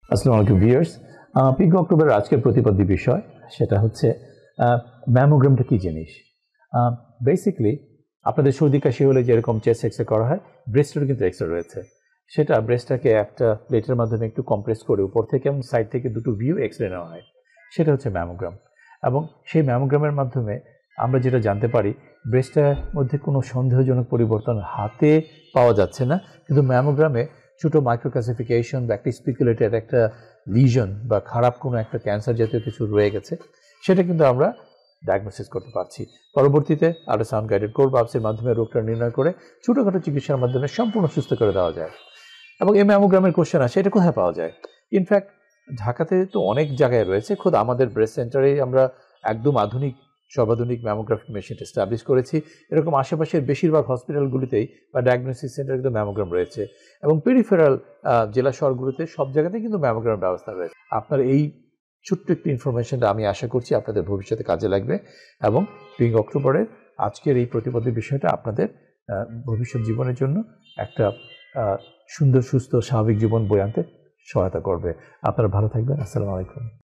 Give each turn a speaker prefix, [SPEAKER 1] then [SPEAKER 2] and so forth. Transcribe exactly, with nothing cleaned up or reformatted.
[SPEAKER 1] আসসালামু আলাইকুম viewers. Pink অক্টোবরের আজকের প্রতিপাদ্য বিষয় সেটা হচ্ছে ম্যামোগ্রামটা কী জিনিস। বেসিক্যালি আপনাদের সর্দি কাশি হলে যেরকম চেস্ট এক্স রে করা হয়, ব্রেস্টেরও কিন্তু এক্স রে রয়েছে। সেটা ব্রেস্টটাকে একটা প্লেটের মাধ্যমে একটু কম্প্রেস করে উপর থেকে এবং সাইড থেকে দুটো ভিউ এক্স রে নেওয়া হয়, সেটা হচ্ছে ম্যামোগ্রাম। এবং সেই ম্যামোগ্রামের মাধ্যমে আমরা যেটা জানতে পারি, ব্রেস্টের মধ্যে কোনো সন্দেহজনক পরিবর্তন হাতে পাওয়া যাচ্ছে না, কিন্তু ম্যামোগ্রামে ছোটো মাইক্রোক্লাসিফিকেশন বা একটা স্পিকুলেটেড একটা লিজন বা খারাপ কোনো একটা ক্যান্সার জাতীয় কিছু রয়ে গেছে, সেটা কিন্তু আমরা ডায়াগনোসিস করতে পারছি। পরবর্তীতে আল্ট্রাসাউন্ড গাইডেড কোর বাপসের মাধ্যমে রোগটা নির্ণয় করে ছোটোখাটো চিকিৎসার মাধ্যমে সম্পূর্ণ সুস্থ করে দেওয়া যায়। এবং এই ম্যামোগ্রামের কোশ্চেন আসে, এটা কোথায় পাওয়া যায়? ইনফ্যাক্ট ঢাকাতে তো অনেক জায়গায় রয়েছে, খোদ আমাদের ব্রেস্ট সেন্টারেই আমরা একদম আধুনিক সর্বাধুনিক ম্যামোগ্রাফি মেশিন এস্টাবলিশ করেছি। এরকম আশেপাশের বেশিরভাগ হসপিটালগুলিতেই বা ডায়াগনোসিস সেন্টারে কিন্তু ম্যামোগ্রাম রয়েছে, এবং পেরিফেরাল জেলা শহরগুলোতে সব জায়গাতেই কিন্তু ম্যামোগ্রামের ব্যবস্থা রয়েছে। আপনার এই ছোট্ট একটি ইনফরমেশনটা আমি আশা করছি আপনাদের ভবিষ্যতে কাজে লাগবে, এবং পিঙ্ক অক্টোবরের আজকের এই প্রতিপাদ্য বিষয়টা আপনাদের ভবিষ্যৎ জীবনের জন্য একটা সুন্দর সুস্থ স্বাভাবিক জীবন বয়ে আনতে সহায়তা করবে। আপনারা ভালো থাকবেন। আসসালামু আলাইকুম।